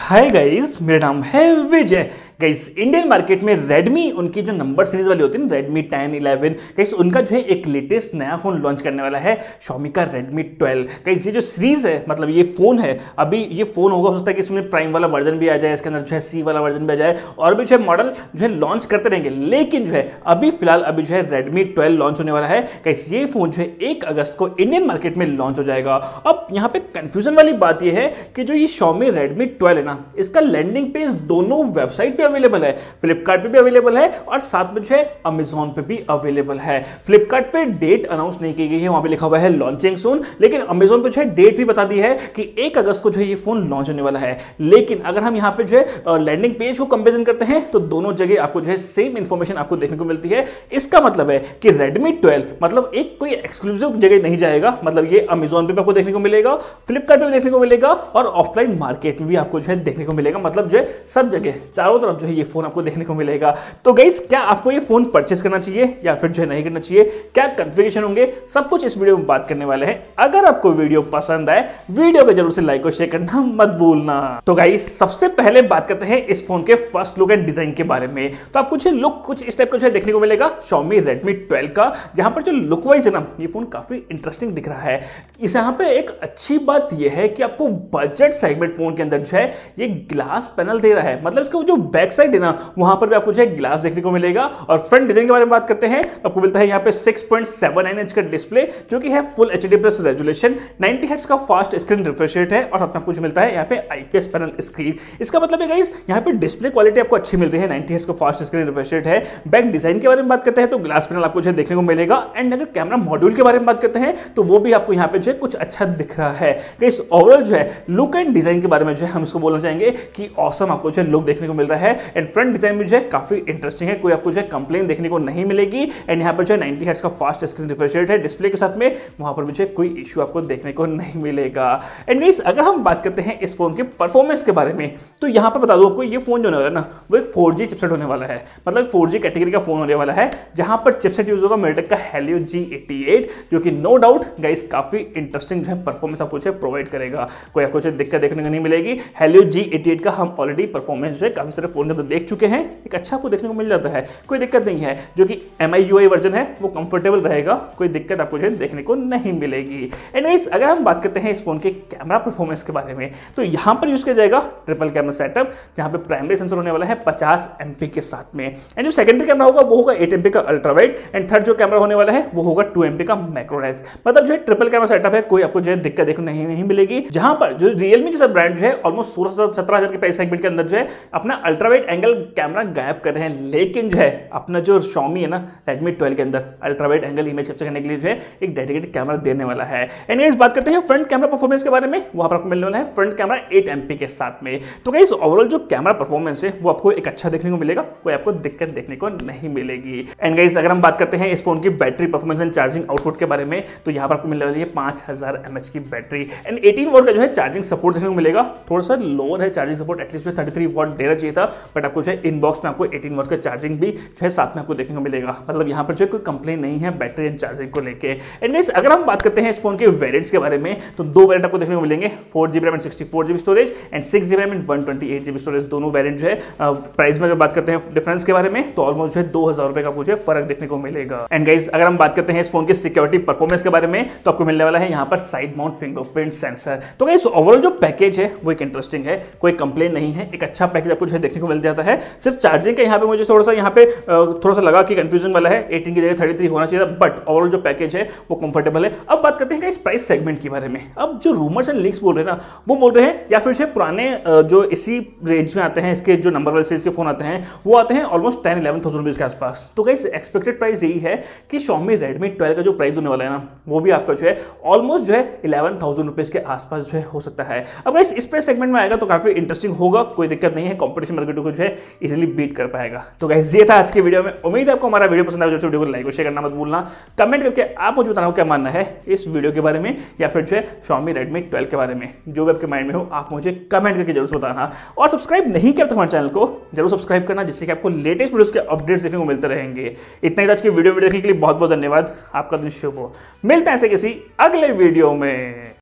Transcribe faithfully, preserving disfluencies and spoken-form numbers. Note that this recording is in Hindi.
हाय गाइस, मेरा नाम है विजय। गाइस, इंडियन मार्केट में रेडमी उनकी जो नंबर सीरीज वाली होती है ना, रेडमी टेन इलेवन, गाइस उनका जो है एक लेटेस्ट नया फोन लॉन्च करने वाला है, Xiaomi का रेडमी ट्वेल्व। गाइस ये जो सीरीज है, मतलब ये फोन है, अभी ये फोन होगा, हो सकता है कि इसमें प्राइम वाला वर्जन भी आ जाए, इसके अंदर जो है सी वाला वर्जन भी आ जाए, और भी जो है मॉडल जो है लॉन्च करते रहेंगे। लेकिन जो है अभी फिलहाल अभी जो है रेडमी ट्वेल्व लॉन्च होने वाला है। गाइस ये फोन जो है एक अगस्त को इंडियन मार्केट में लॉन्च हो जाएगा। अब यहाँ पे कंफ्यूजन वाली बात ये है कि जो ये Xiaomi रेडमी ट्वेल्व है ना, इसका लैंडिंग पेज दोनों वेबसाइट पे अवेलेबल है, फ्लिपकार्ट पे भी अवेलेबल है और साथ में जो है अमेजॉन पे भी अवेलेबल है। फ्लिपकार्ट पे डेट अनाउंस नहीं की गई है, वहां पे लिखा हुआ है लॉन्चिंग सून, लेकिन अमेजॉन पे जो है डेट भी बता दी है कि एक अगस्त को जो है ये फोन लॉन्च होने वाला है। लेकिन अगर हम यहाँ पे जो है लैंडिंग पेज को कंपेरिजन करते हैं तो दोनों जगह आपको जो है सेम इंफॉर्मेशन आपको देखने को मिलती है। इसका मतलब है कि रेडमी ट्वेल्व मतलब एक कोई एक्सक्लूसिव जगह नहीं जाएगा, मतलब ये अमेजॉन पे भी आपको देखने को मिलेगा, फ्लिपकार्ट पे भी देखने को मिलेगा और ऑफलाइन मार्केट में भी आपको जो है देखने को मिलेगा। मतलब जो है सब जगह चारों तरफ जो है ये फोन आपको देखने को मिलेगा। तो गाइस, क्या आपको ये फोन परचेस करना चाहिए या फिर जो है नहीं करना चाहिए, क्या कॉन्फ़िगरेशन होंगे, सब कुछ इस वीडियो में बात करने वाले हैं। अगर आपको वीडियो पसंद आए, वीडियो को जरूर से लाइक और शेयर करना मत भूलना। तो गाइस, सबसे पहले बात करते हैं इस फोन के फर्स्ट लुक एंड डिजाइन के बारे में। तो आपको कुछ लुक कुछ इस टाइप का जो है देखने को मिलेगा Xiaomi रेडमी ट्वेल्व का, जहां पर जो लुक वाइज है ना, ये फोन काफी इंटरेस्टिंग दिख रहा है। इस यहाँ पे एक अच्छी बात यह है कि आपको बजट सेगमेंट फोन के अंदर जो है ये ग्लास पैनल दे रहा है, मतलब इसका जो बैक साइड है ना, वहां पर भी आपको जो है ग्लास देखने को मिलेगा। और फ्रंट डिजाइन के बारे में बात करते हैं, आपको मिलता है यहाँ पे six point seven nine inch का डिस्प्ले, जो कि है full HD plus resolution, ninety hertz का फास्ट स्क्रीन रिफ्रेश रेट है और अपना कुछ मिलता है यहाँ पे आईपीएस पैनल स्क्रीन। इसका मतलब है गाइस, यहाँ पे डिस्प्ले क्वालिटी आपको अच्छी मिल रही है, नाइंटी हर्ट्ज का फास्ट स्क्रीन रिफ्रेश रेट है। बैक डिजाइन के बारे में बात करते हैं तो ग्लास पैनल आपको जो है देखने को मिलेगा। एंड अगर कैमरा मॉड्यूल के बारे में बात करते हैं तो वो भी आपको यहाँ पे जो है कुछ अच्छा दिख रहा है। गाइस ओवरऑल जो है लुक एंड डिजाइन के बारे में जो है हम इसको बोलना चाहेंगे कि ऑसम आपको जो है लुक देखने को मिल रहा है। एंड फ्रंट डिजाइन में जो है काफी इंटरेस्टिंग है, कोई आपको जो है कंप्लेन देखने को नहीं मिलेगी। एंड यहाँ पर जो है नाइंटी हर्ट्ज का फास्ट स्क्रीन रिफ्रेश रेट है डिस्प्ले के साथ में, वहां पर भी जो है कोई इश्यू आपको देखने को नहीं मिलेगा। एंड गाइस, अगर हम बात करते हैं इस फोन के परफॉर्मेंस के बारे में, तो यहाँ पर बता दूं आपको, ये फोन जो होने वाला है ना, वो एक फोर जी चिपसेट होने वाला है, मतलब फोर जी कैटेगरी का फोन होने वाला है, जहां पर चिपसेट यूज होगा मेडिटेक का हेलियो जी एटी एट, जो कि नो डाउट गाइस काफी इंटरेस्टिंग जो है परफॉर्मेंस आपको जो है प्रोवाइड करेगा, कोई आपको जो दिक्कत देखने को नहीं मिलेगी। हेलियो जी एटी एट का हम ऑलरेडी परफॉर्मेंस जो है काफी सारे फोन के अंदर देख चुके हैं, एक अच्छा आपको देखने को मिल जाता है, कोई दिक्कत नहीं है। जो कि M I U I version है वो कंफर्टेबल रहेगा, कोई दिक्कत आपको जो है देखने को नहीं मिलेगी। एंड गाइस, अगर हम बात करते हैं इस फोन के कैमरा परफॉर्मेंस के बारे में, तो यहां पर यूज किया जाएगा ट्रिपल कैमरा सेटअप, जहां पे प्राइमरी सेंसर होने वाला है पचास एमपी के साथ में। एंड जो सेकेंडरी कैमरा होगा वो होगा एट एमपी का अल्ट्रा वाइड, एंड थर्ड जो कैमरा होने वाला है वो होगा टू एमपी का मैक्रो लेंस। मतलब जो है ट्रिपल कैमरा सेटअप है, कोई आपको जो है दिक्कत देखने नहीं, नहीं मिलेगी। जहां पर जो रियलमी जैसा ब्रांड जो है ऑलमोस्ट सोलह हजार सत्रह हजार के प्राइस सेगमेंट के अंदर जो है अपना अल्ट्रा वाइड एंगल कैमरा गायब कर रहे हैं, लेकिन जो है अपना जो Xiaomi है ना रेडमी ट्वेल्व के अंदर ultra wide angle image capture करने के लिए जो है एक डेडिकेटेड कैमरा देने वाला है। एंड गाइस, बात करते हैं फ्रंट कैमरा परफॉर्मेंस के बारे में, वहां पर आपको मिलने वाला है फ्रंट कैमरा एट एमपी के साथ में। तो गाइस, ओवरऑल जो कैमरा परफॉर्मेंस है वो आपको एक अच्छा देखने को मिलेगा, कोई आपको दिक्कत देखने को नहीं मिलेगी। एंड गाइस, अगर हम बात करते हैं इस फोन की battery performance and charging output के बारे में, तो यहाँ पर आपको मिलने वाली है पांच हजार एमएच की बैटरी। एंड एटीन वॉट का जो है चार्जिंग सपोर्ट देखने को मिलेगा, थोड़ा सा लोअर है charging support, at least thirty three watt देना चाहिए था, बट आपको जो है इनबॉक्स में आपको एटीन वॉट का चार्जिंग भी जो है साथ में आपको देखने को मिलेगा। मतलब यहाँ पर जो कोई कंप्लेन नहीं है बैटरी एंड चार्जिंग को लेके। एंड गाइस, अगर हम बात करते हैं इस फोन के वेरिएंट्स के बारे में, तो दो वेरिएंट आपको देखने को मिलेंगे, four GB RAM and sixty four GB storage, and six GB RAM and one twenty eight GB storage. दोनों वेरिएंट जो है प्राइस में अगर बात करते हैं डिफरेंस के बारे में, तो ऑलमोस्ट जो है दो हजार रुपए का मुझे फर्क देखने को मिलेगा। एंड गाइस, अगर हम बात करते हैं इस फोन के सिक्योरिटी परफॉर्मेंस के बारे में, तो आपको मिलने वाला है यहाँ पर साइड माउंट फिंगरप्रिंट सेंसर। तो गाइस, ओवरऑल जो पैकेज है वो एक इंटरेस्टिंग है, कोई कंप्लेन नहीं है, एक अच्छा पैकेज आपको जो है देखने को मिल जाता है। सिर्फ चार्जिंग का यहाँ पे मुझे थोड़ा सा यहाँ पे थोड़ा सा लगा कि कंफ्यूजन वाला है, एटीन की जगह थर्टी थ्री होना चाहिए, बट ओवरऑल जो पैकेज है वो कंफर्टेबल है। अब बात करते हैं इस प्राइस सेगमेंट के बारे में। अब जो रूमर्स एंड लीक्स बोल रहे हैं ना, वो बोल रहे हैं या फिर से पुराने जो इसी रेंज में आते हैं, इसके जो नंबर वाले सीरीज के फोन आते हैं वो आते हैं almost ten eleven thousand rupees के आसपास। तो गाइस, एक्सपेक्टेड प्राइस यही है कि Xiaomi रेडमी ट्वेल्व का जो प्राइस होने वाला है ना, वो भी आपका जो है ऑलमोस्ट जो है इलेवन थाउजेंड रुपीज के आसपास जो है हो सकता है। अब गाइस, इस प्राइस सेगमेंट में आएगा तो काफी इंटरेस्टिंग होगा, कोई दिक्कत नहीं है, कंपटीशन मार्केट को जो है इजीली बीट कर पाएगा। तो गाइस, ये था आज के वीडियो में, उम्मीद है आपको हमारा वीडियो पसंद आया। जो वीडियो को लाइक और शेयर करना मत भूलना, कमेंट करके आप मुझे बताना क्या मानना है इस वीडियो के बारे में, या फिर जो है Xiaomi रेडमी ट्वेल्व के बारे में, जो भी आपके माइंड में हो आप मुझे कमेंट करके जरूर बताना। और सब्सक्राइब नहीं किया तो हमारे चैनल को जरूर सब्सक्राइब करना, जिससे कि आपको लेटेस्ट वीडियोस के अपडेट्स देखने को मिलते रहेंगे। इतना ही आज की वीडियो में देखने के लिए बहुत बहुत धन्यवाद, आपका दिन शुभ हो। मिलते हैं ऐसे किसी अगले वीडियो में।